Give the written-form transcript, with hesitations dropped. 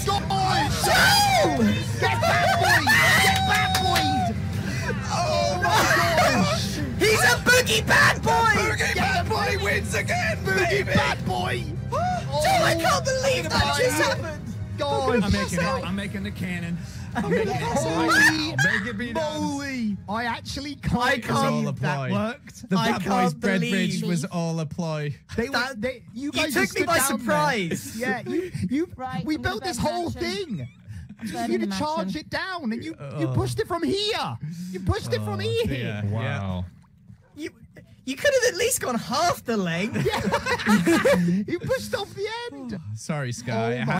Gosh! No! Get back, boys! Get back, boys! Oh my gosh! He's a boogie bad boy! Boogie bad boy wins again, Boogie baby! bad boy! Joe, I can't believe that just happened! Gosh! I'm making the cannon. Holy Make it be done. moly! I actually can't I It's all believe that applied. worked. The I Bad Boys can't bread believe- bridge was all a ploy. You guys took just me stood by down surprise. there. Yeah, you Right, we I'm built gonna this burn whole mansion. thing. burning You the to charge mansion. it down, and you pushed it from here. You pushed it from here. Yeah. Wow. You could have at least gone half the length. You pushed off the end. Sorry, Sky. Oh my